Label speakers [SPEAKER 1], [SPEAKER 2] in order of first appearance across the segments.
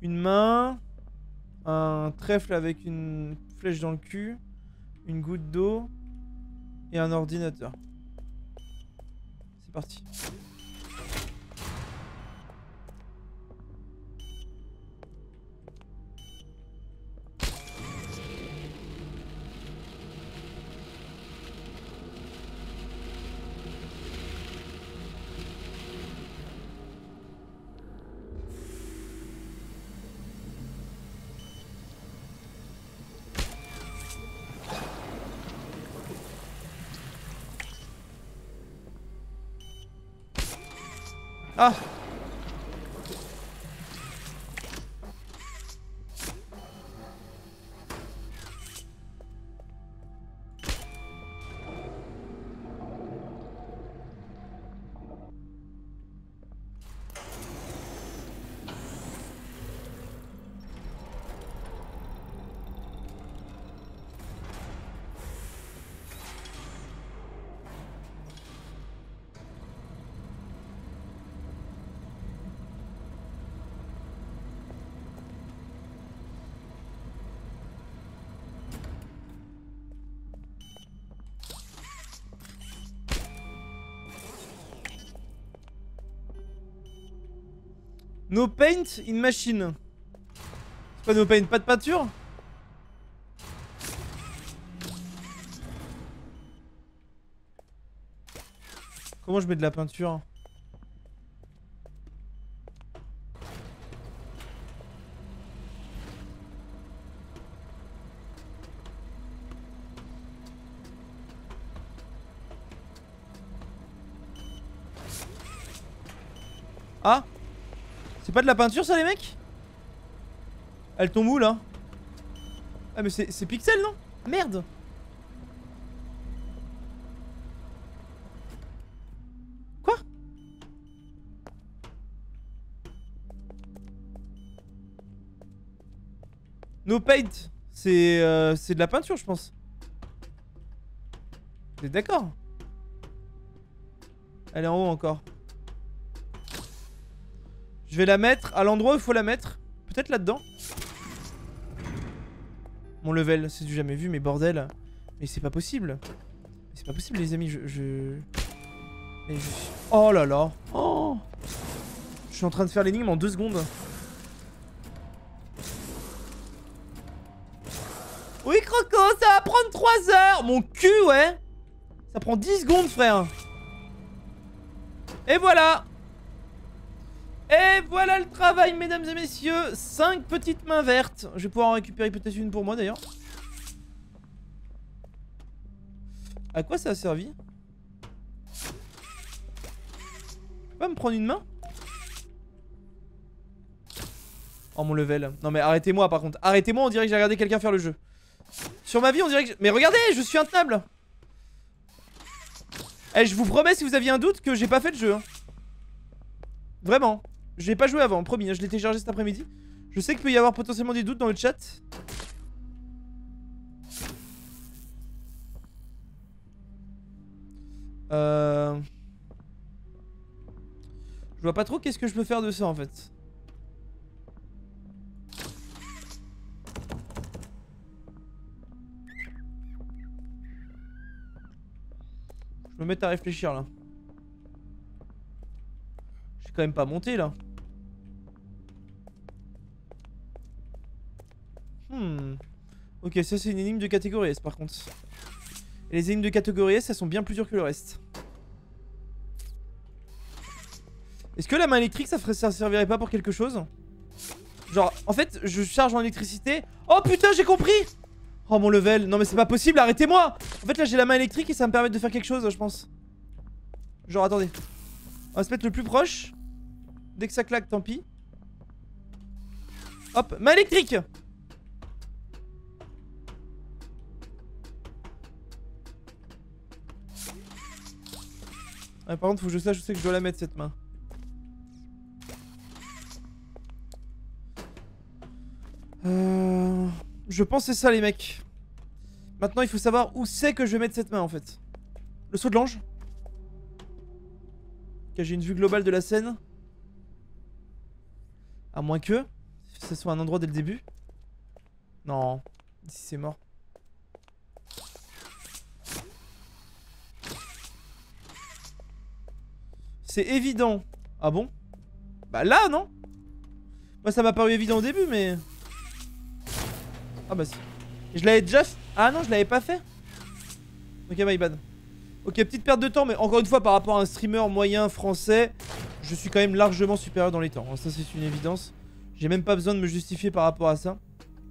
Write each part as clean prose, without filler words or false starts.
[SPEAKER 1] Une main. Un trèfle avec une flèche dans le cul. Une goutte d'eau. Et un ordinateur. C'est parti. Ah! No paint in machine. C'est pas no paint, pas de peinture? Comment je mets de la peinture? Ah? C'est pas de la peinture ça les mecs? Elle tombe où là? Ah mais c'est pixel non? Merde. Quoi? No paint. C'est de la peinture je pense. T'es d'accord? Elle est en haut encore. Je vais la mettre à l'endroit où il faut la mettre. Peut-être là-dedans. Mon level, c'est du jamais vu, mais bordel. Mais c'est pas possible. C'est pas possible les amis, Mais je... Oh là là. Oh, je suis en train de faire l'énigme en 2 secondes. Oui Croco, ça va prendre 3 heures. Mon cul ouais. Ça prend 10 secondes frère. Et voilà. Et voilà le travail, mesdames et messieurs. 5 petites mains vertes. Je vais pouvoir en récupérer peut-être une pour moi d'ailleurs. À quoi ça a servi? Je peux pas me prendre une main? Oh mon level. Non mais arrêtez-moi par contre. Arrêtez-moi, on dirait que j'ai regardé quelqu'un faire le jeu. Sur ma vie, on dirait que... Mais regardez, je suis intenable. Eh, je vous promets, si vous aviez un doute, que j'ai pas fait le jeu. Hein. Vraiment. Je l'ai pas joué avant, promis, hein, je l'ai téléchargé cet après-midi. Je sais qu'il peut y avoir potentiellement des doutes dans le chat. Je vois pas trop qu'est-ce que je peux faire de ça en fait. Je me mettre à réfléchir là. J'ai quand même pas monté là. Ok, ça c'est une énigme de catégorie S par contre. Et les énigmes de catégorie S, elles sont bien plus dures que le reste. Est-ce que la main électrique, ça servirait pas pour quelque chose? Genre, en fait, je charge en électricité. Oh putain, j'ai compris! Oh mon level, non mais c'est pas possible, arrêtez-moi! En fait là j'ai la main électrique et ça me permet de faire quelque chose, je pense. Genre, attendez. On va se mettre le plus proche. Dès que ça claque, tant pis. Hop, main électrique! Ah, par contre, faut que je sache où c'est que je dois la mettre cette main. Je pense que c'est ça les mecs. Maintenant il faut savoir où c'est que je vais mettre cette main en fait. Le saut de l'ange. Ok, j'ai une vue globale de la scène. À moins que... que ça soit un endroit dès le début. Non. Ici c'est mort. C'est évident. Ah bon? Bah là non? Moi ça m'a paru évident au début mais... Ah bah si. Je l'avais déjà fait. Ah non je l'avais pas fait. Ok my bad. Ok petite perte de temps mais encore une fois par rapport à un streamer moyen français, je suis quand même largement supérieur dans les temps. Ça c'est une évidence. J'ai même pas besoin de me justifier par rapport à ça.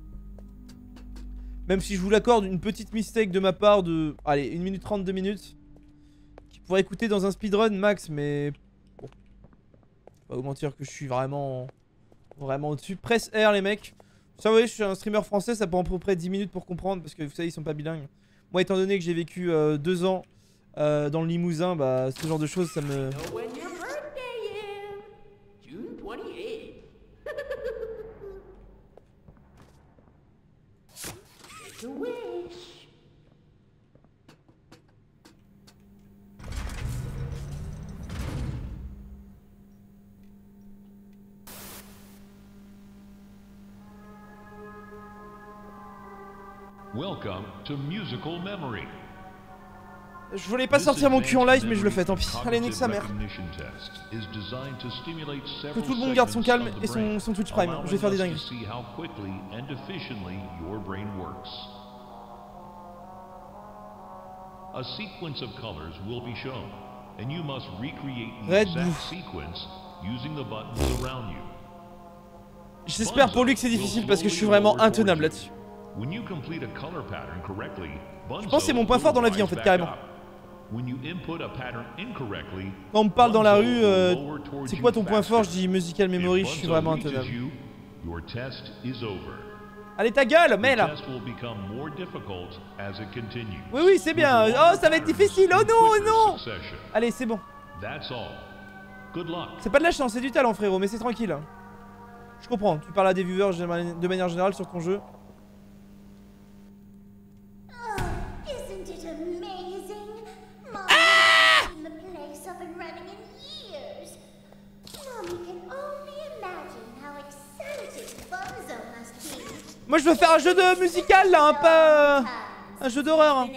[SPEAKER 1] Même si je vous l'accorde, une petite mistake de ma part de... Allez, 1 minute 30, 2 minutes. Qui pourrait écouter dans un speedrun max, mais... Bon. Pas vous mentir que je suis vraiment... Vraiment au-dessus. Presse R les mecs. Ça vous voyez, je suis un streamer français, ça prend à peu près 10 minutes pour comprendre. Parce que vous savez, ils sont pas bilingues. Moi étant donné que j'ai vécu 2 ans dans le Limousin, bah ce genre de choses ça me...
[SPEAKER 2] Welcome to Musical Memory.
[SPEAKER 1] Je voulais pas sortir mon cul en live mais je le fais, tant pis. Allez, nique sa mère. Que tout le monde garde son calme et son Twitch Prime. Je vais faire des dingueries.
[SPEAKER 2] A sequence of colors will be shown, and you must recreate the
[SPEAKER 1] Red
[SPEAKER 2] exact
[SPEAKER 1] Blue.
[SPEAKER 2] sequence using the buttons around you.
[SPEAKER 1] J'espère pour lui que c'est difficile parce que je suis vraiment intenable là-dessus.
[SPEAKER 2] When you complete a color pattern correctly,
[SPEAKER 1] Je pense que c'est mon point fort dans la vie en fait, carrément.
[SPEAKER 2] When you input a pattern incorrectly,
[SPEAKER 1] quand on me parle dans la rue, c'est quoi ton point fort? Je dis musical memory, je suis vraiment intenable.
[SPEAKER 2] Your test is over.
[SPEAKER 1] Allez ta gueule, mais là. Oui oui c'est bien. Oh ça va être difficile. Oh non, oh non. Allez c'est bon. C'est pas de la chance, c'est du talent frérot, mais c'est tranquille. Je comprends, tu parles à des viewers de manière générale sur ton jeu. Moi je veux faire un jeu de musical là, un peu... un jeu d'horreur. Hein.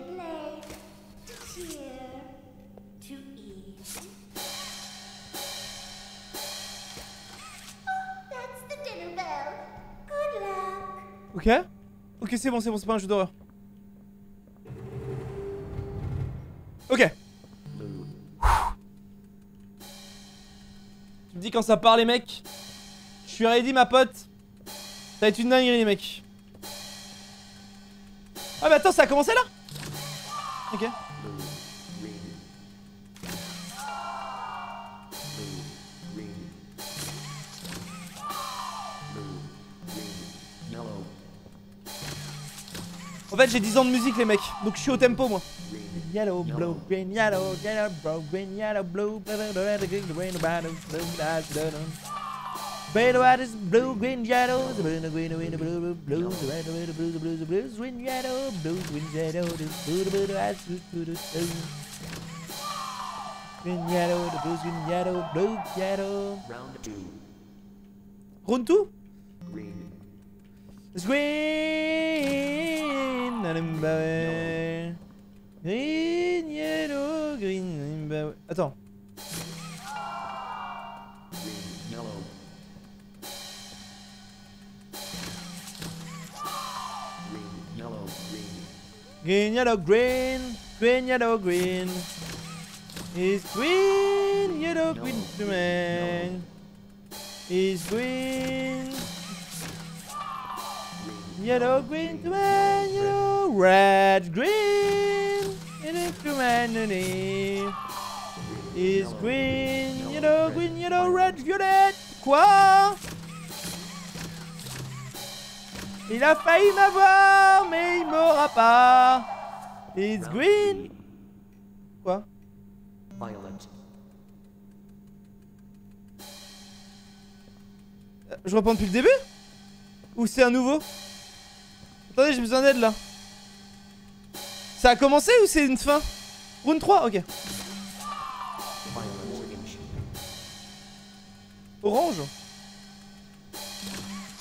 [SPEAKER 1] Ok. Ok c'est bon, c'est pas un jeu d'horreur. Ok. Tu me dis quand ça part les mecs. Je suis ready ma pote. Ça va être une dinguerie les mecs. Ah mais attends, ça a commencé là. Ok. En fait j'ai 10 ans de musique les mecs, donc je suis au tempo moi. Yellow, blue, green, yellow, yellow, green, yellow, blue, red, white is blue, green, yellow, the green, green, blue, blue, the red, red, blue, the blue, the blues, green, yellow, blue, green, yellow, the blue, the blue, the white, blue, the blue, green, yellow, the blues, green, yellow, blue, yellow. Round 2. Round 2? Green. It's green, green, yellow, green, attends. Green, yellow, green, green, yellow, green. It's green, yellow, green, man. It's green, yellow, green, man, yellow, red, green, yellow, man, it's green, yellow, red, violet. Quoi? Il a failli m'avoir, mais il m'aura pas. It's green. Quoi? Je reprends depuis le début? Ou c'est un nouveau? Attendez, j'ai besoin d'aide là. Ça a commencé ou c'est une fin? Round 3, ok. Orange.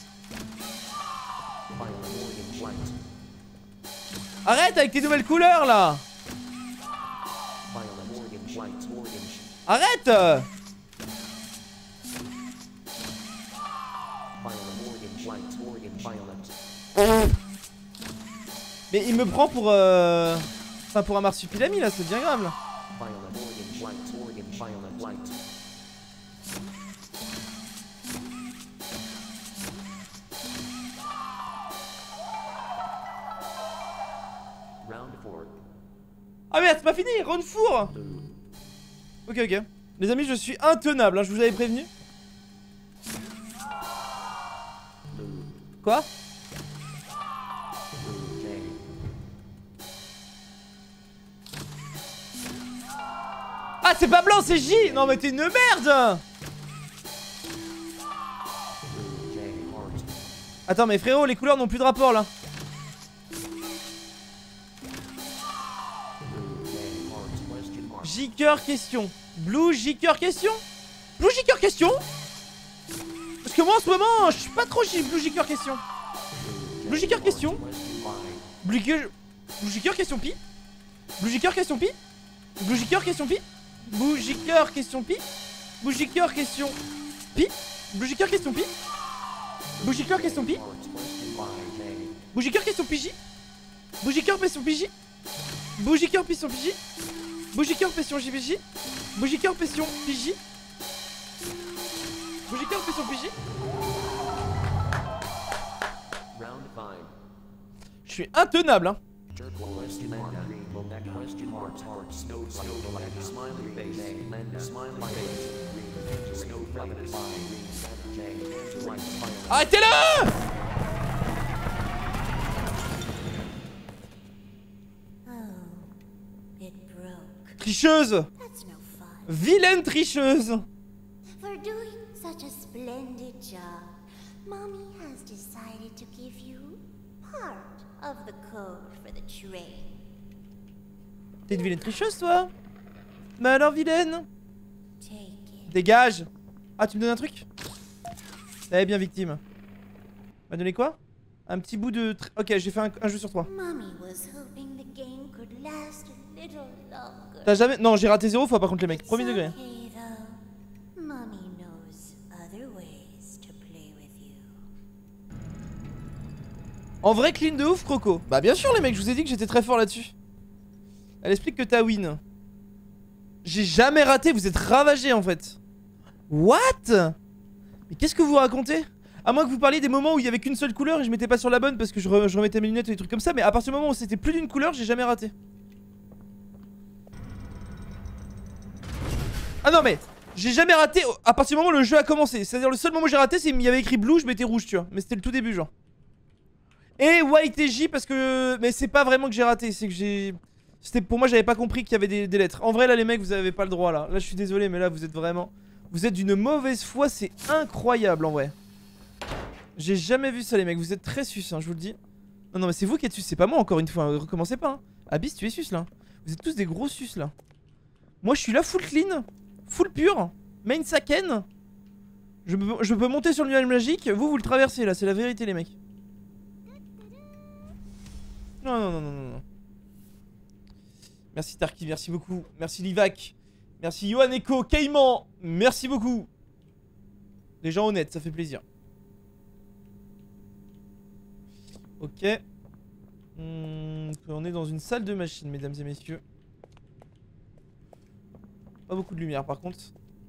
[SPEAKER 1] Arrête avec tes nouvelles couleurs là. Arrête. Mais il me prend pour enfin pour un marsupilami là, c'est bien grave là. Ah merde, c'est pas fini, round four. Ok, ok. Les amis, je suis intenable, hein, je vous avais prévenu. Quoi? Ah, c'est pas blanc, c'est J. Non mais t'es une merde. Attends, mais frérot, les couleurs n'ont plus de rapport là. J-cœur question. Blue J-cœur question. Blue J-cœur question. Parce que moi en ce moment, je suis pas trop Blue J-cœur question. Blue J-cœur question. Blue J-cœur question pi. Blue J-cœur question pi. Blue J-cœur question pi. Blue J-cœur question pi. Blue J-cœur question pi. Blue J-cœur question pi. Blue J-cœur question pi. Blue J-cœur question pj. Blue J-cœur question pj. Blue J-cœur question pj. Bougie-cœur pression JPJ. Bougie-cœur pression PJ. Bougie-cœur pression PJ. Je suis intenable hein. Arrêtez-le! Tricheuse! Vilaine tricheuse!
[SPEAKER 3] For doing such a splendid job, Mommy has decided to give you part of the code for the train.
[SPEAKER 1] T'es une vilaine tricheuse toi? Mais alors vilaine?
[SPEAKER 3] Take it.
[SPEAKER 1] Dégage! Ah tu me donnes un truc? Eh bien victime. M'a donné quoi? Un petit bout de... Ok, j'ai fait un jeu sur 3.
[SPEAKER 3] Mommy was hoping the game could last a little longer.
[SPEAKER 1] T'as jamais... Non, j'ai raté 0 fois par contre les mecs. Premier degré.
[SPEAKER 3] Okay, though. Mommy knows other ways to play with you.
[SPEAKER 1] En vrai clean de ouf Croco. Bah bien sûr les mecs, je vous ai dit que j'étais très fort là-dessus. Elle explique que t'as win. J'ai jamais raté, vous êtes ravagé en fait. What? Mais qu'est-ce que vous racontez? À moins que vous parliez des moments où il y avait qu'une seule couleur et je m'étais pas sur la bonne parce que je remettais mes lunettes et des trucs comme ça. Mais à partir du moment où c'était plus d'une couleur, j'ai jamais raté. Ah non mais j'ai jamais raté à partir du moment où le jeu a commencé. C'est à dire le seul moment où j'ai raté c'est qu'il y avait écrit blue, je mettais rouge tu vois. Mais c'était le tout début genre. Et white et J parce que... Mais c'est pas vraiment que j'ai raté, c'est que j'ai... C'était pour moi j'avais pas compris qu'il y avait des lettres. En vrai là les mecs vous avez pas le droit là. Là je suis désolé mais là vous êtes vraiment... Vous êtes d'une mauvaise foi, c'est incroyable en vrai. J'ai jamais vu ça les mecs, vous êtes très sus hein, je vous le dis. Non non mais c'est vous qui êtes sus, c'est pas moi encore une fois, recommencez pas hein. Abyss tu es sus là. Vous êtes tous des gros sus là. Moi je suis là full clean, full pur, main Saken. Je peux monter sur le nuage magique, vous le traversez là, c'est la vérité les mecs. Non non non non non. Merci Tarki, merci beaucoup. Merci Livac. Merci Johan Echo, Caïman. Merci beaucoup. Des gens honnêtes, ça fait plaisir. Ok. On est dans une salle de machine, mesdames et messieurs. Pas beaucoup de lumière par contre.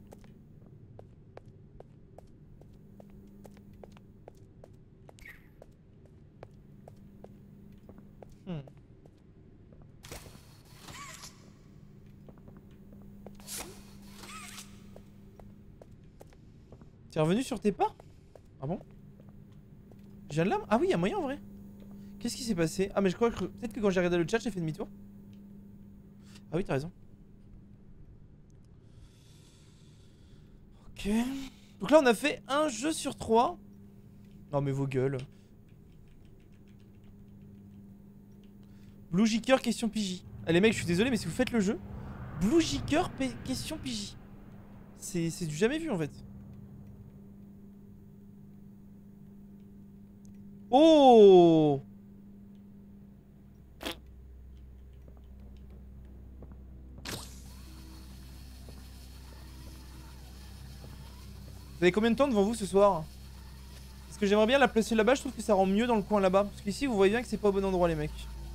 [SPEAKER 1] T'es revenu sur tes pas? Ah bon? J'ai un lame? Ah oui, il y a moyen en vrai. Qu'est-ce qui s'est passé? Ah mais je crois que... Peut-être que quand j'ai regardé le chat, j'ai fait demi-tour. Ah oui, t'as raison. Ok. Donc là, on a fait un jeu sur 3. Non mais vos gueules. Blue Jicker, question PJ. Ah les mecs, je suis désolé, mais si vous faites le jeu... Blue Jicker, question PJ. C'est du jamais vu en fait. Oh! Vous avez combien de temps devant vous ce soir? Parce que j'aimerais bien la placer là-bas, je trouve que ça rend mieux dans le coin là-bas. Parce qu'ici vous voyez bien que c'est pas au bon endroit les mecs.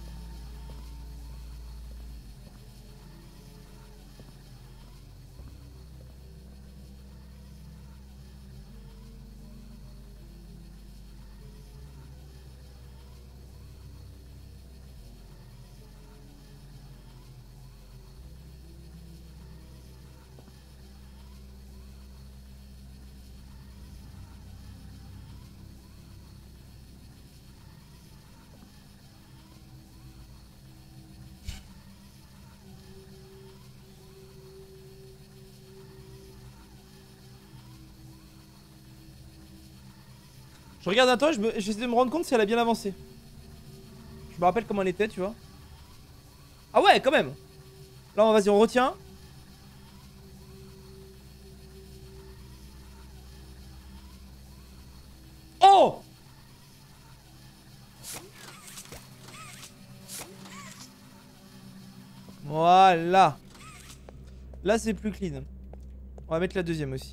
[SPEAKER 1] Je regarde un temps et j'essaie de me rendre compte si elle a bien avancé. Je me rappelle comment elle était, tu vois. Ah ouais, quand même. Là, vas-y, on retient. Oh! Voilà. Là, c'est plus clean. On va mettre la deuxième aussi.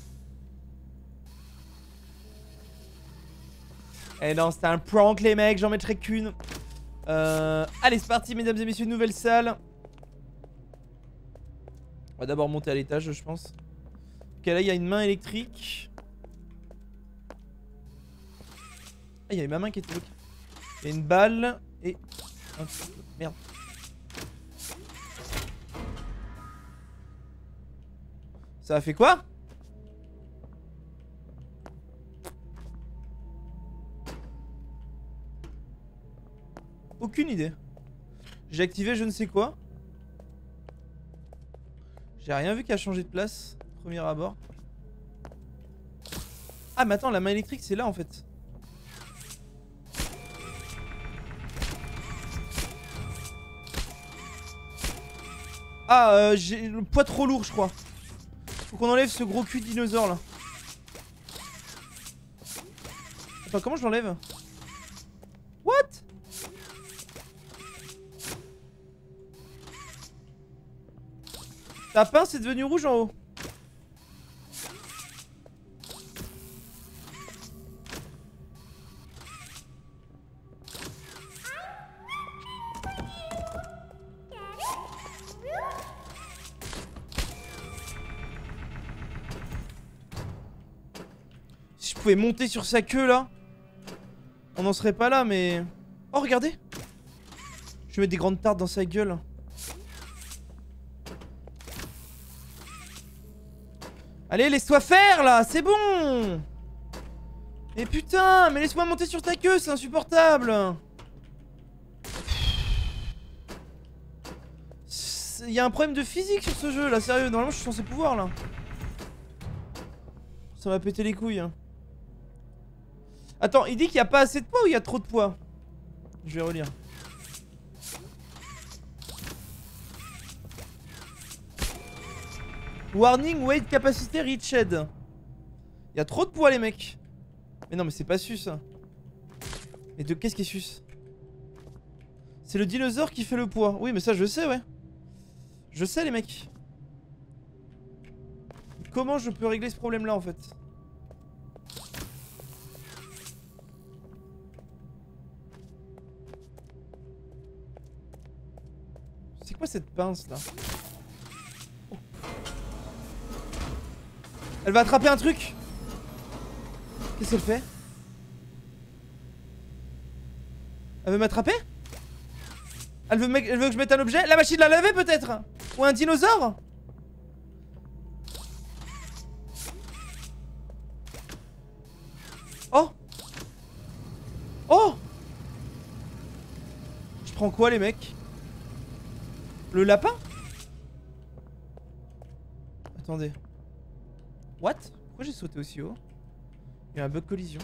[SPEAKER 1] Eh non, c'était un prank les mecs, j'en mettrai qu'une. Allez, c'est parti mesdames et messieurs, nouvelle salle. On va d'abord monter à l'étage je pense. Ok, là il y a une main électrique. Ah, il y avait ma main qui était bloquée. Il y a une balle et... Merde. Ça a fait quoi? Aucune idée. J'ai activé je ne sais quoi. J'ai rien vu qui a changé de place. Premier abord. Ah mais attends, la main électrique c'est là en fait. Ah j'ai le poids trop lourd je crois. Faut qu'on enlève ce gros cul de dinosaure là. Attends, comment je l'enlève? What? Ta pince est devenue rouge en haut. Si je pouvais monter sur sa queue là, on n'en serait pas là mais... Oh regardez, je vais mettre des grandes tartes dans sa gueule. Allez, laisse-toi faire là, c'est bon. Mais putain, mais laisse-moi monter sur ta queue, c'est insupportable. Il y a un problème de physique sur ce jeu là, sérieux, normalement je suis censé pouvoir là. Ça m'a pété les couilles. Attends, il dit qu'il n'y a pas assez de poids ou il y a trop de poids? Je vais relire. Warning, weight capacité reached. Il y a trop de poids les mecs. Mais non mais c'est pas sus. Mais de qu'est-ce qui est sus? C'est le dinosaure qui fait le poids. Oui mais ça je sais ouais. Je sais les mecs. Comment je peux régler ce problème là en fait? C'est quoi cette pince là? Oh. Elle va attraper un truc. Qu'est-ce qu'elle fait? Elle veut m'attraper? Elle veut que je mette un objet? La machine à laver peut-être? Ou un dinosaure? Oh! Oh! Je prends quoi les mecs? Le lapin? Attendez. What? Pourquoi j'ai sauté aussi haut? Il y a un bug collision.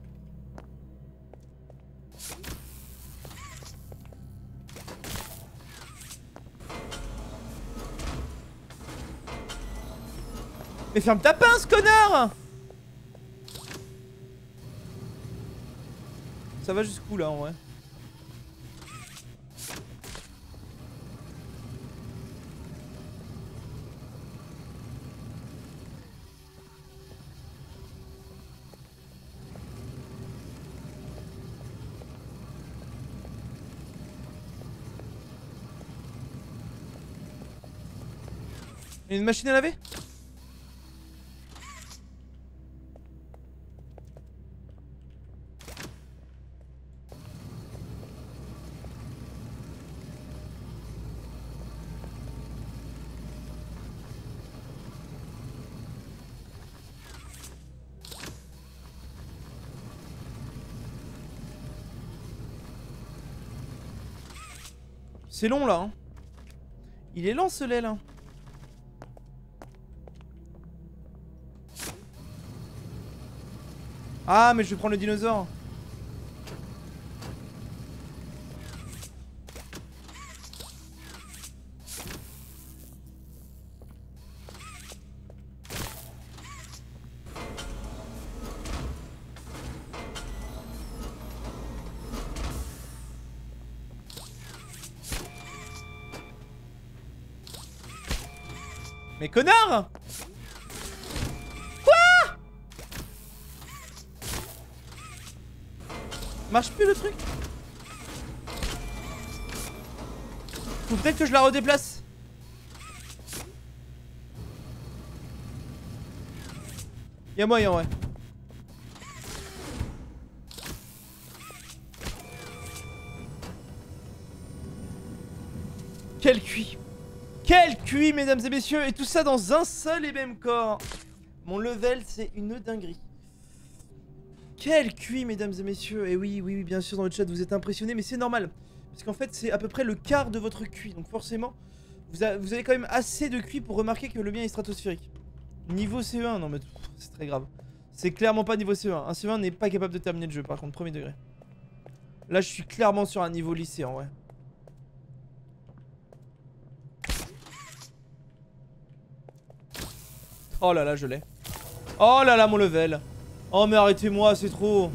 [SPEAKER 1] Mais ferme ta pince, connard! Ça va jusqu'où là en vrai? Une machine à laver? C'est long là hein. Il est lent ce lait là. Ah mais je vais prendre le dinosaure. Mais connard! Quoi? Marche plus le truc? Faut peut-être que je la redéplace. Y'a moyen ouais. Quel cuit! Quel QI mesdames et messieurs. Et tout ça dans un seul et même corps. Mon level c'est une dinguerie. Quel QI mesdames et messieurs. Et oui bien sûr dans le chat vous êtes impressionnés. Mais c'est normal. Parce qu'en fait c'est à peu près le quart de votre QI. Donc forcément vous avez quand même assez de QI pour remarquer que le mien est stratosphérique. Niveau CE1 non mais c'est très grave. C'est clairement pas niveau CE1. Un CE1 n'est pas capable de terminer le jeu par contre premier degré. Là je suis clairement sur un niveau lycéen ouais. Oh là là, je l'ai. Oh là là, mon level. Oh mais arrêtez-moi, c'est trop.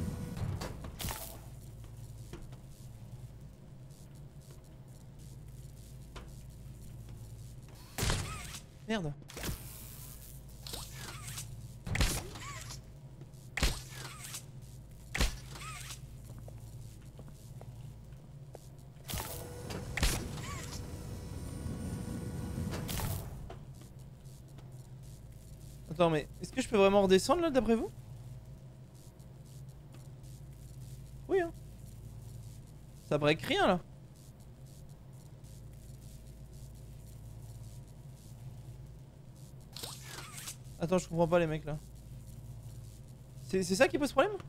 [SPEAKER 1] Merde. Attends mais est-ce que je peux vraiment redescendre là d'après vous? Oui hein. Ça break rien là. Attends je comprends pas les mecs là. C'est ça qui pose problème?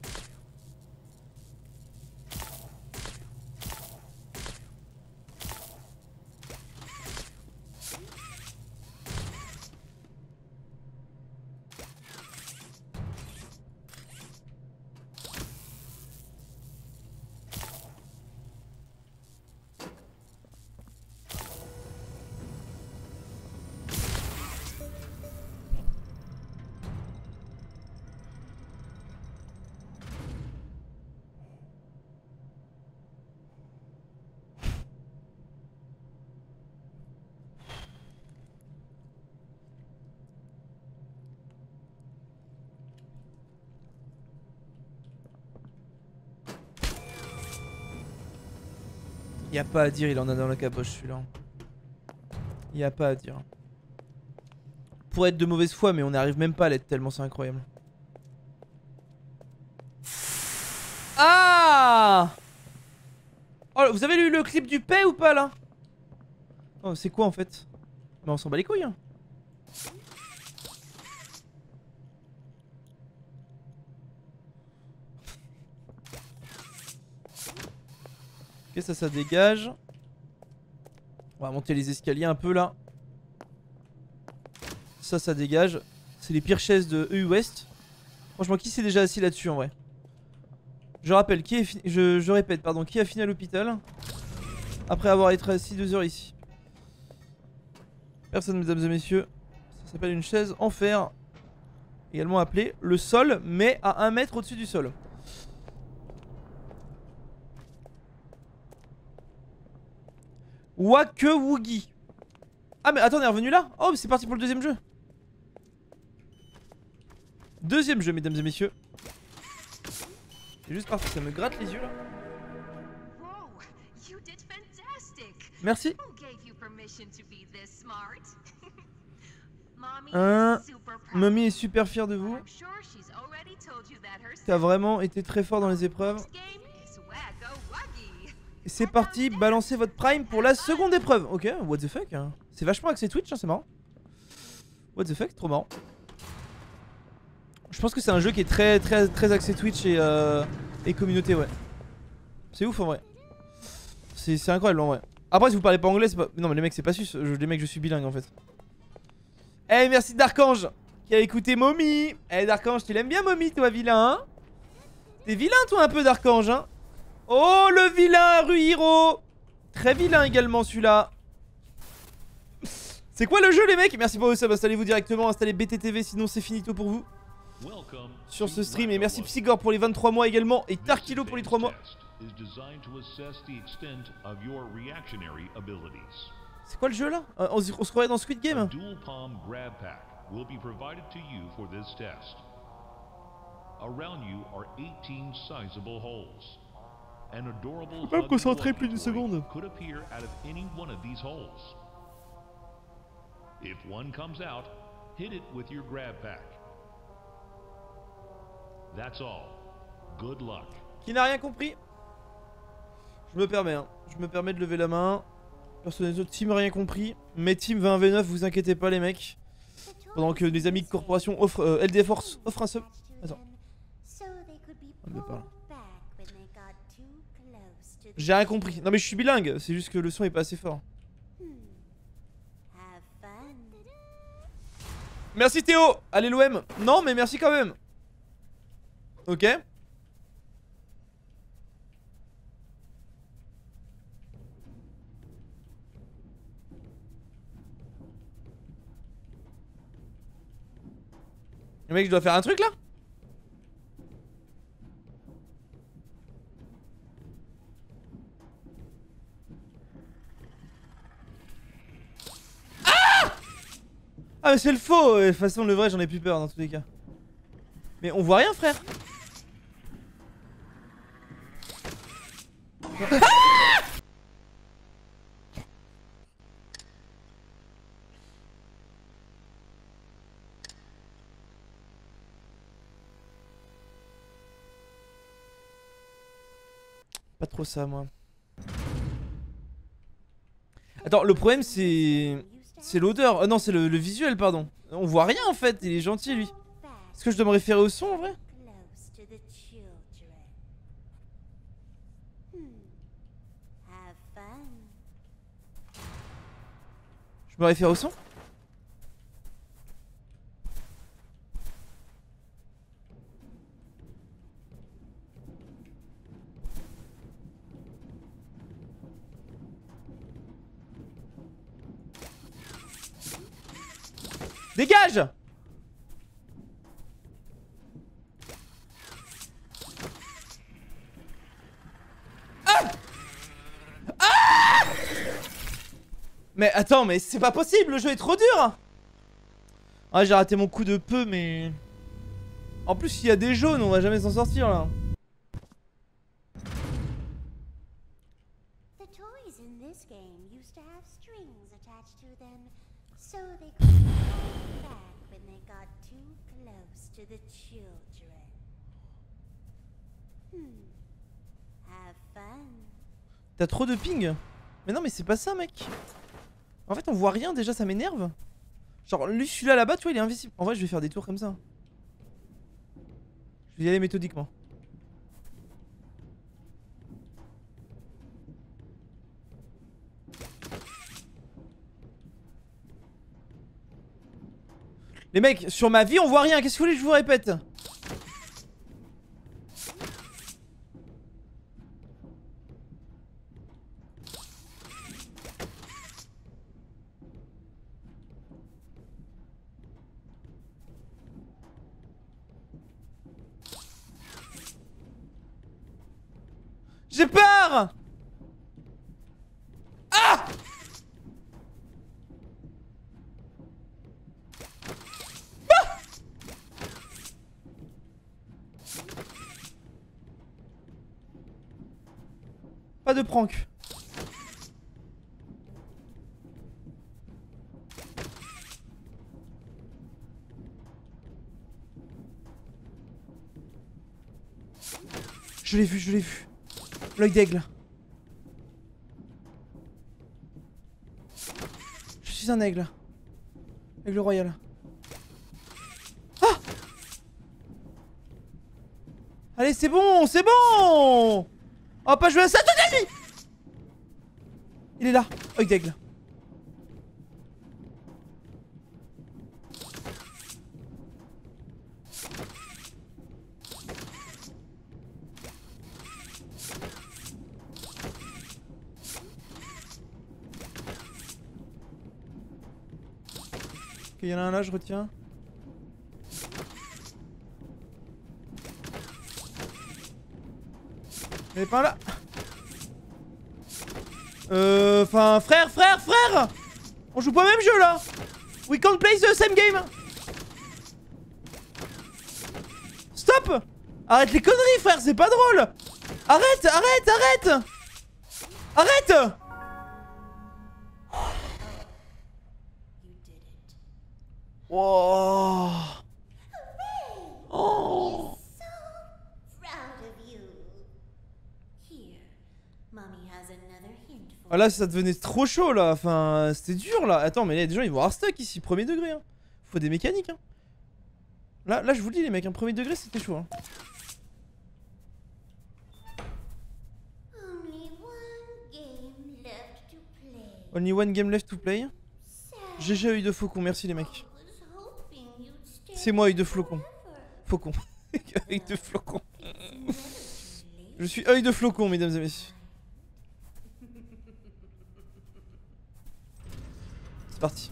[SPEAKER 1] Y'a pas à dire, il en a dans la caboche celui-là. Y'a pas à dire. Pour être de mauvaise foi, mais on n'arrive même pas à l'être tellement c'est incroyable. Ah! Oh, vous avez lu le clip du paix ou pas là? Oh, c'est quoi en fait? Mais on s'en bat les couilles hein. Ok, ça dégage. On va monter les escaliers un peu là. Ça dégage. C'est les pires chaises de EU West. Franchement, qui s'est déjà assis là-dessus en vrai? Je rappelle, je répète, pardon, qui a fini à l'hôpital après avoir été assis 2 heures ici? Personne, mesdames et messieurs. Ça s'appelle une chaise en fer. Également appelée le sol, mais à 1 mètre au-dessus du sol. Wake Woogie. Ah mais attends, on est revenu là? Oh mais c'est parti pour le deuxième jeu. Deuxième jeu mesdames et messieurs. C'est juste parce que ça me gratte les yeux là. Merci. Hein? Mommy est super fière de vous. T'as vraiment été très fort dans les épreuves. Et c'est parti, balancez votre prime pour la seconde épreuve. Ok, what the fuck hein. C'est vachement axé Twitch, hein, c'est marrant. What the fuck, trop marrant. Je pense que c'est un jeu qui est très axé Twitch et communauté, ouais. C'est ouf en vrai. C'est incroyable en vrai. Après si vous parlez pas anglais, c'est pas... Non mais les mecs c'est pas sus, les mecs je suis bilingue en fait. Eh hey, merci Darkange qui a écouté Mommy. Eh hey, Darkange, tu l'aimes bien Mommy toi vilain hein? T'es vilain toi un peu Darkange hein? Oh le vilain Ruhiro. Très vilain également celui-là. C'est quoi le jeu les mecs? Merci pour vos subs, installez-vous directement, installez BTTV sinon c'est finito pour vous. Sur ce stream et merci Psygor pour les 23 mois également et Tarkilo pour les 3 mois. C'est quoi le jeu là? On se croirait dans Squid Game. Je peux pas me concentrer plus d'une seconde.
[SPEAKER 2] If one comes out, hit it with your grab pack. That's all. Good luck.
[SPEAKER 1] Qui n'a rien compris? Je me permets, hein. Je me permets de lever la main. Personne des autres, team rien compris. Mais team 20v9, vous inquiétez pas les mecs. Pendant que les amis de corporation offrent, LD Force offre un sub. Attends. On me parle. J'ai rien compris. Non mais je suis bilingue, c'est juste que le son est pas assez fort. Merci Théo. Allez l'OM. Non mais merci quand même. Ok. Le mec je dois faire un truc là? Ah mais c'est le faux. De toute façon le vrai j'en ai plus peur dans tous les cas. Mais on voit rien frère. Pas trop ça moi. Attends le problème c'est... C'est l'odeur, non c'est le visuel pardon. On voit rien en fait, il est gentil lui. Est-ce que je dois me référer au son en vrai? Je me réfère au son? Dégage! Ah! Ah! Mais attends, mais c'est pas possible, le jeu est trop dur! Ah, j'ai raté mon coup de peu, mais... En plus, il y a des jaunes, on va jamais s'en sortir, là.
[SPEAKER 3] So they could hold back when they got too close to the children. Have fun.
[SPEAKER 1] T'as trop de ping? Mais non mais c'est pas ça mec. En fait on voit rien déjà, ça m'énerve. Genre lui celui-là là-bas tu vois il est invisible. En vrai je vais faire des tours comme ça. Je vais y aller méthodiquement. Les mecs, sur ma vie on voit rien, qu'est-ce que vous voulez que je vous répète? J'ai peur! Ah! Pas de prank. Je l'ai vu, je l'ai vu. L'œil d'aigle. Je suis un aigle. Aigle royal. Ah! Allez, c'est bon, c'est bon! On va pas jouer à ça toute la nuit! Il est là, œil d'aigle. Il y en a un là, je retiens. Il y en avait pas un là. Enfin, frère! On joue pas au même jeu là! We can't play the same game! Stop! Arrête les conneries, frère, c'est pas drôle! Arrête! Wow. Oh.
[SPEAKER 3] Proud of you. Here, Mommy has another hint for
[SPEAKER 1] Ah là, ça devenait trop chaud là. Enfin, c'était dur là. Attends, mais là, des gens ils vont hard stuck ici, premier degré. Hein. Faut des mécaniques. Hein. Là, je vous le dis, les mecs, un premier degré c'était chaud. Hein.
[SPEAKER 3] Only one game left to play.
[SPEAKER 1] Only one game left to play.
[SPEAKER 3] Sad.
[SPEAKER 1] GG œil de faucon, merci les mecs.
[SPEAKER 3] I was hoping you'd stay
[SPEAKER 1] C'est moi œil de flocon.
[SPEAKER 3] forever.
[SPEAKER 1] Faucon. Œil de flocon.
[SPEAKER 3] It's never too late.
[SPEAKER 1] Je suis œil de flocon, mesdames et messieurs. C'est parti.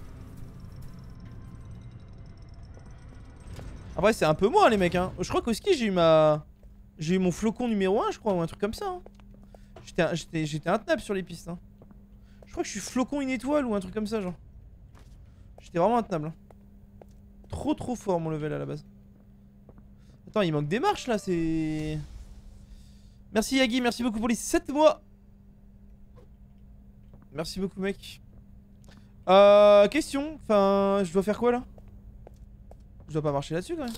[SPEAKER 1] Après, c'est un peu moi, les mecs. Hein. Je crois qu'au ski, j'ai eu mon flocon numéro 1, je crois, ou un truc comme ça. Hein. J'étais intenable sur les pistes. Hein. Je crois que je suis flocon une étoile ou un truc comme ça, genre. J'étais vraiment intenable. Hein. Trop fort, mon level à la base. Attends, il manque des marches là, c'est. Merci Yagi, merci beaucoup pour les 7 mois. Merci beaucoup, mec. Question. Enfin, je dois faire quoi là? Je dois pas marcher là-dessus quand même.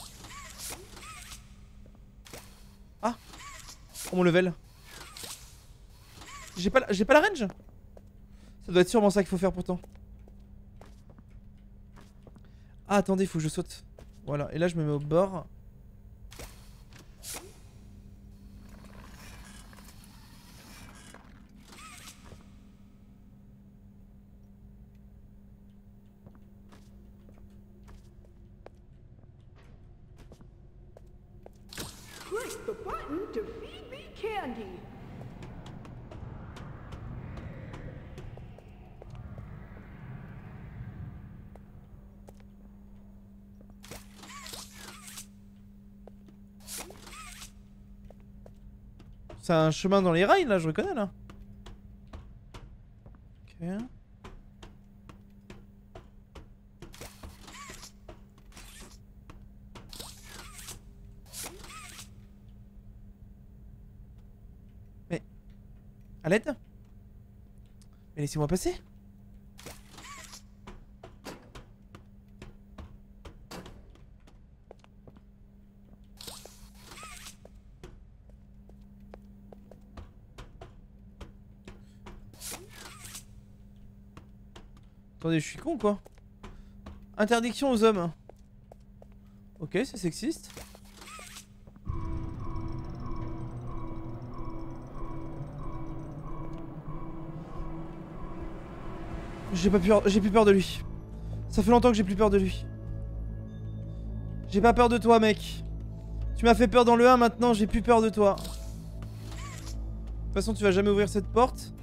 [SPEAKER 1] Ah! Oh mon level. J'ai pas la range? Ça doit être sûrement ça qu'il faut faire pourtant. Ah, attendez, faut que je saute. Voilà, et là je me mets au bord.
[SPEAKER 4] Click the button to feed me candy.
[SPEAKER 1] C'est un chemin dans les rails là, je reconnais là. Ok. Mais... À l'aide? Mais laissez-moi passer. Attendez, je suis con quoi. Interdiction aux hommes. Ok, c'est sexiste. J'ai plus peur de lui. Ça fait longtemps que j'ai plus peur de lui. J'ai pas peur de toi, mec. Tu m'as fait peur dans le 1, maintenant j'ai plus peur de toi. De toute façon, tu vas jamais ouvrir cette porte.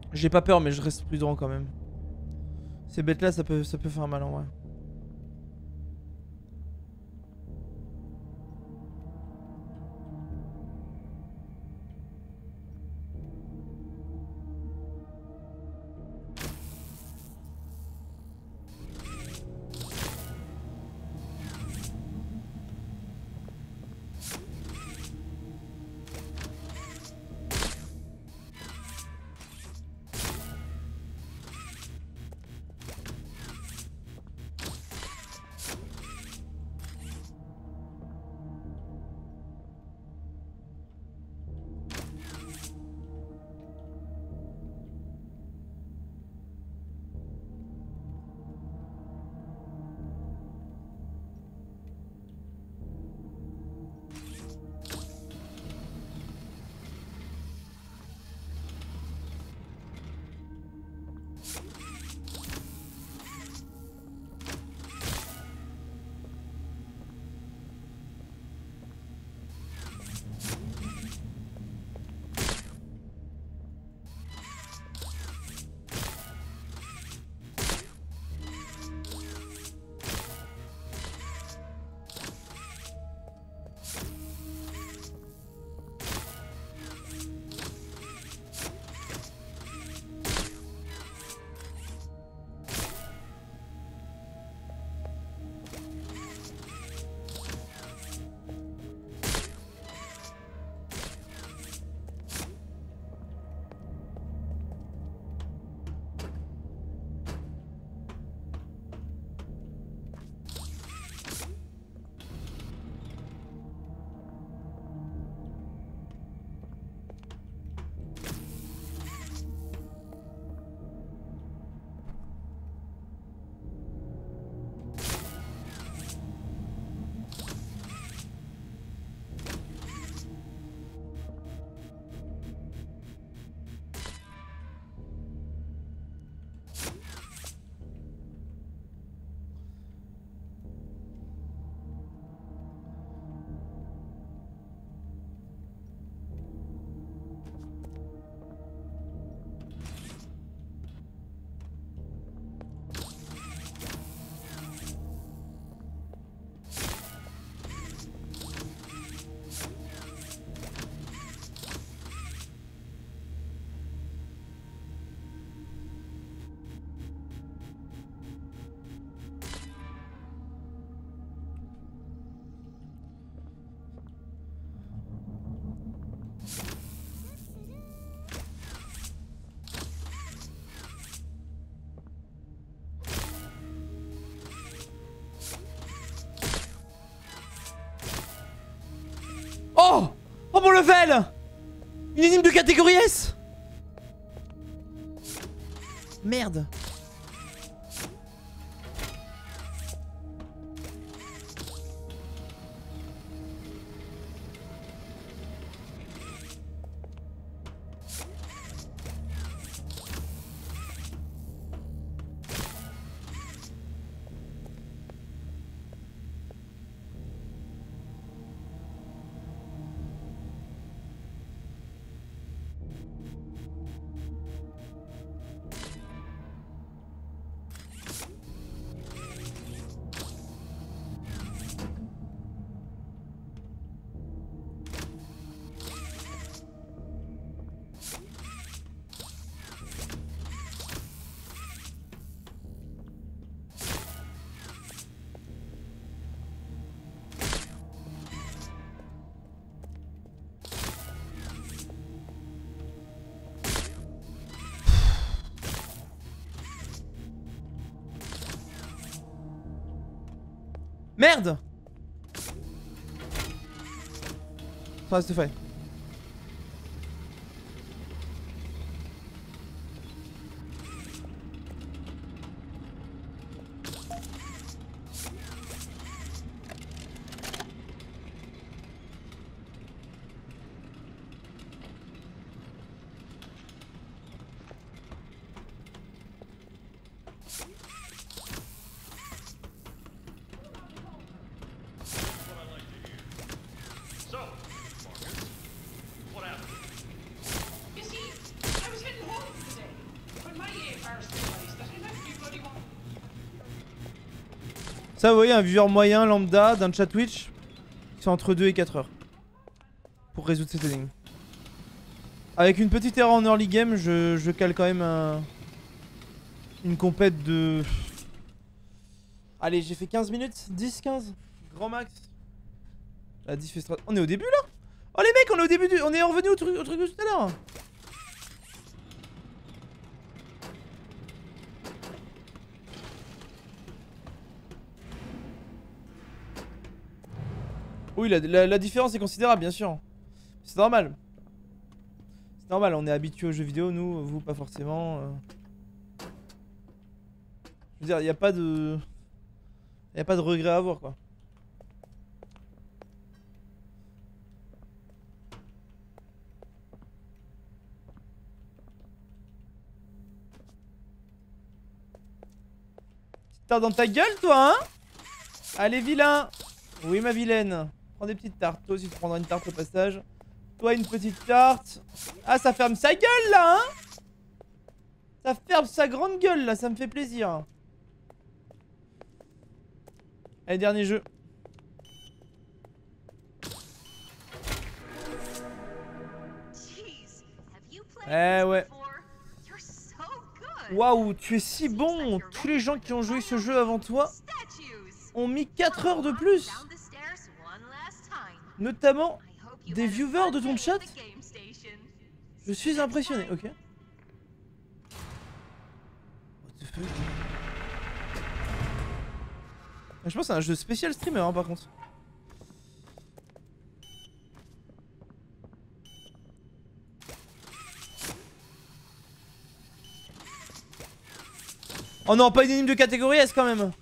[SPEAKER 1] J'ai pas peur mais je reste prudent quand même. Ces bêtes là ça peut faire mal en vrai. Oh! Oh mon level! Une énigme de catégorie S! Merde! Merde! Ça reste fait.
[SPEAKER 2] So, Marcus,
[SPEAKER 1] Ça, vous voyez, un viewer moyen lambda d'un chat Twitch, c'est entre 2 et 4 heures. Pour résoudre cette énigme. Avec une petite erreur en early game, je cale quand même une compète de... Allez, j'ai fait 15 minutes, 10, 15, grand max. La diff est strat... On est au début là? Oh les mecs, on est au début on est revenu au truc de tout à l'heure. Oui, la différence est considérable, bien sûr. C'est normal. C'est normal, on est habitué aux jeux vidéo, nous, vous pas forcément. Je veux dire, y a pas de regret à avoir, quoi. Petite tarte dans ta gueule, toi, hein? Allez, vilain. Oui, ma vilaine. Prends des petites tartes. Toi aussi, tu prendras une tarte au passage. Toi, une petite tarte. Ah, ça ferme sa gueule, là, hein? Ça ferme sa grande gueule, là. Ça me fait plaisir. Allez, dernier jeu. Eh ouais. Waouh, tu es si bon. Tous les gens qui ont joué ce jeu avant toi ont mis 4 heures de plus. Notamment des viewers de ton chat. Je suis impressionné, ok. What the fuck? Je pense que c'est un jeu spécial streamer, hein, par contre. Oh non, pas une énigme de catégorie S quand même.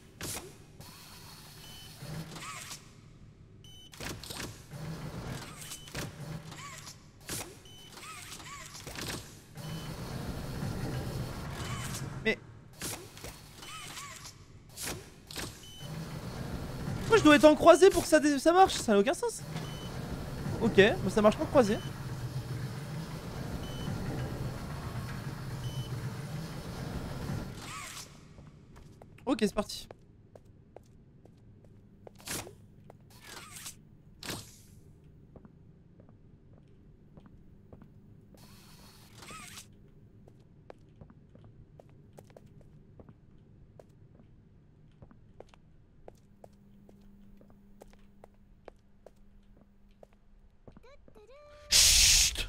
[SPEAKER 1] Mais... Pourquoi je dois être en croisé pour que ça marche? Ça n'a aucun sens. Ok, mais ça marche pas en croisé. Ok, c'est parti. Chut.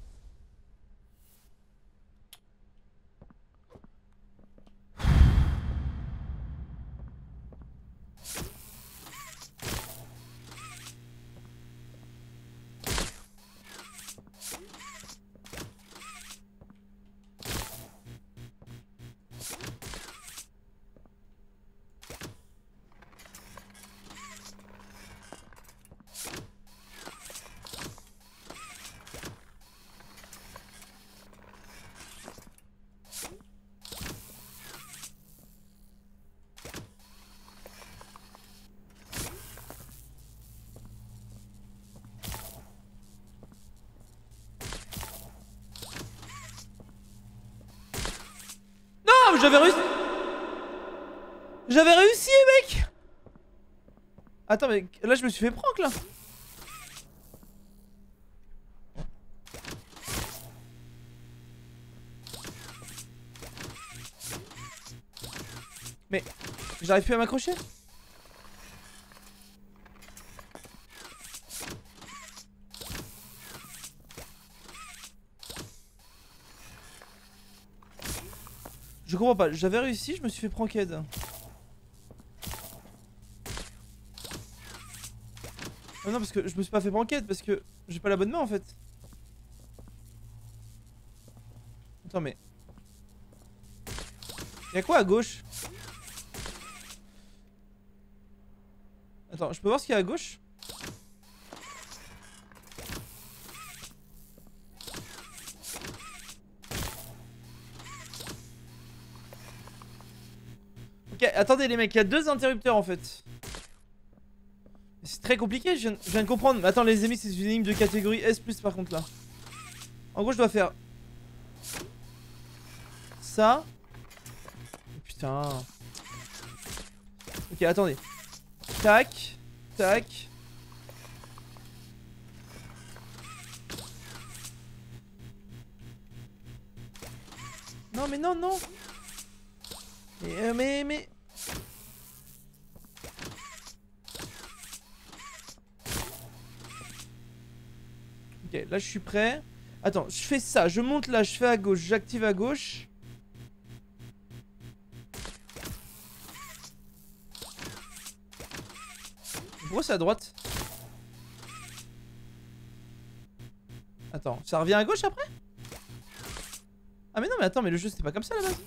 [SPEAKER 1] Non, j'avais réussi. J'avais réussi, mec. Attends, mais là je me suis fait prank là. Mais j'arrive plus à m'accrocher. Je comprends pas, j'avais réussi, je me suis fait pranked. Oh non, parce que je me suis pas fait pranked, parce que j'ai pas la bonne main en fait. Attends, mais... Y'a quoi à gauche? Attends, je peux voir ce qu'il y a à gauche? Ok, attendez les mecs, il y a deux interrupteurs en fait. C'est très compliqué, je viens de comprendre. Mais attends, les amis, c'est une énigme de catégorie S+, par contre là. En gros, je dois faire... ça. Oh, putain. Ok, attendez. Tac. Tac. Non mais non, non. Mais... Ok, là je suis prêt. Attends, je fais ça, je monte là, je fais à gauche, j'active à gauche. Pourquoi c'est à droite? Attends, ça revient à gauche après? Ah mais non mais attends, mais le jeu c'était pas comme ça à la base.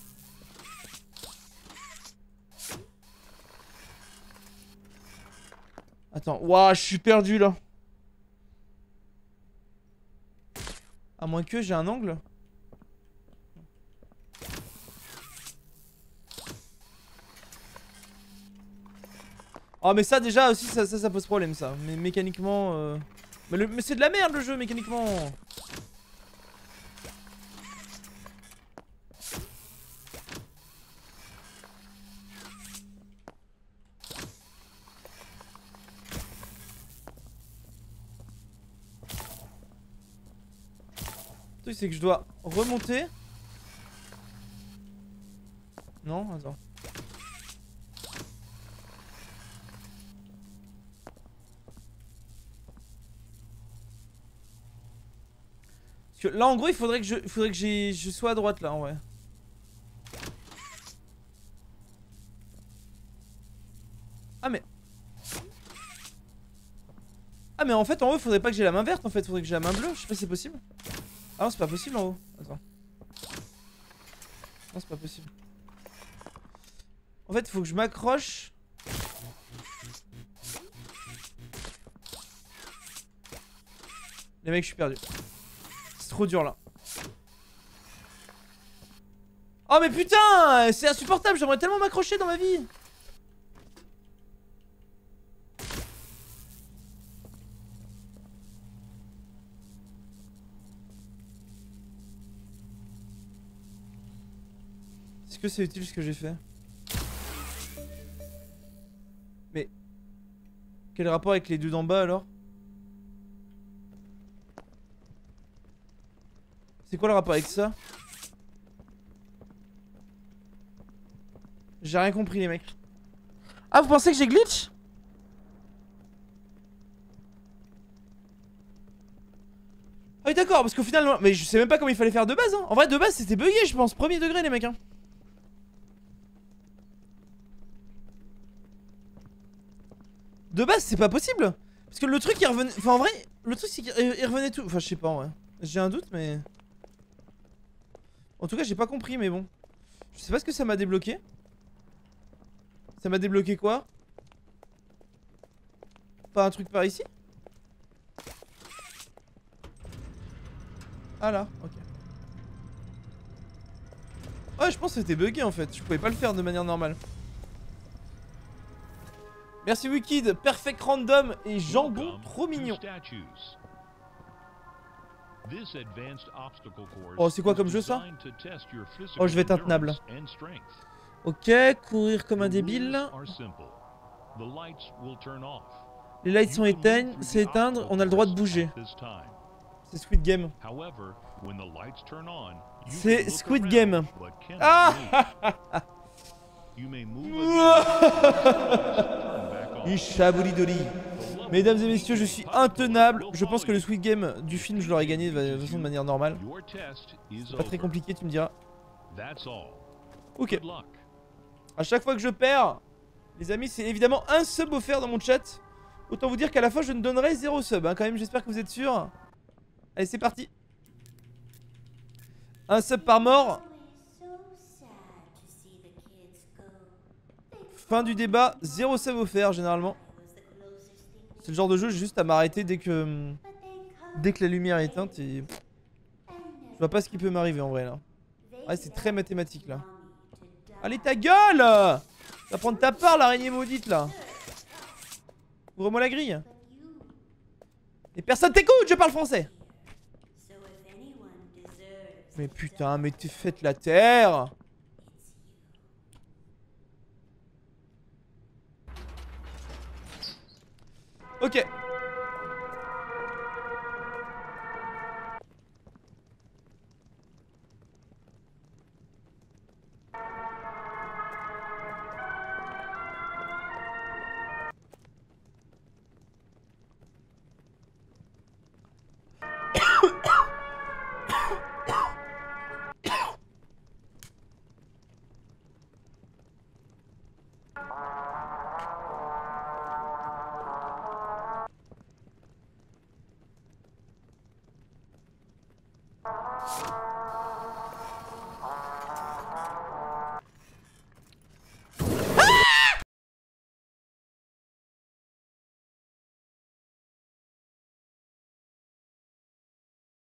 [SPEAKER 1] Attends, waouh, je suis perdu là. À moins que j'ai un angle. Oh mais ça déjà aussi ça pose problème ça. Mais mécaniquement mais c'est de la merde le jeu mécaniquement. Le truc c'est que je dois remonter. Non, attends. Parce que là en gros il faudrait que je sois à droite là en vrai. Ah mais en fait en haut il faudrait pas que j'ai la main verte en fait, faudrait que j'ai la main bleue, je sais pas si c'est possible. Ah non c'est pas possible en haut, attends. Non c'est pas possible. En fait il faut que je m'accroche. Les mecs je suis perdu. C'est trop dur là. Oh mais putain, c'est insupportable, j'aimerais tellement m'accrocher dans ma vie. Est-ce que c'est utile ce que j'ai fait? Mais quel rapport avec les deux d'en bas alors? C'est quoi le rapport avec ça? J'ai rien compris les mecs. Ah vous pensez que j'ai glitch? Ah oui d'accord parce qu'au final mais je sais même pas comment il fallait faire de base hein. En vrai de base c'était bugué je pense, premier degré les mecs hein. De base c'est pas possible. Parce que le truc il revenait... Enfin en vrai le truc c'est qu'il revenait tout... Enfin je sais pas en vrai. J'ai un doute mais... En tout cas j'ai pas compris mais bon. Je sais pas ce que ça m'a débloqué. Ça m'a débloqué quoi? Pas un truc par ici? Ah là, ok. Ouais je pense que c'était bugué en fait. Je pouvais pas le faire de manière normale. Merci Wicked, Perfect Random et Jambon, trop mignon. Oh c'est quoi comme jeu ça? Oh je vais être intenable. Ok, courir comme un débile. Les lights sont éteints, c'est éteindre, on a le droit de bouger. C'est Squid Game. C'est Squid Game. Ah Ishaboulidoli. Mesdames et messieurs, je suis intenable. Je pense que le Squid Game du film, je l'aurais gagné de toute façon de manière normale. C'est pas très compliqué, tu me diras. Ok. À chaque fois que je perds, les amis, c'est évidemment un sub offert dans mon chat. Autant vous dire qu'à la fin, je ne donnerai 0 sub. Hein, quand même, j'espère que vous êtes sûrs. Allez, c'est parti. Un sub par mort. Fin du débat, 0 sub offert généralement. C'est le genre de jeu, j'ai juste à m'arrêter dès que la lumière est éteinte et... Je vois pas ce qui peut m'arriver en vrai là. Ouais, c'est très mathématique là. Allez ta gueule! Va prendre ta part l'araignée maudite là. Ouvre-moi la grille. Et personne t'écoute, je parle français. Mais putain, mais t'es faite la terre.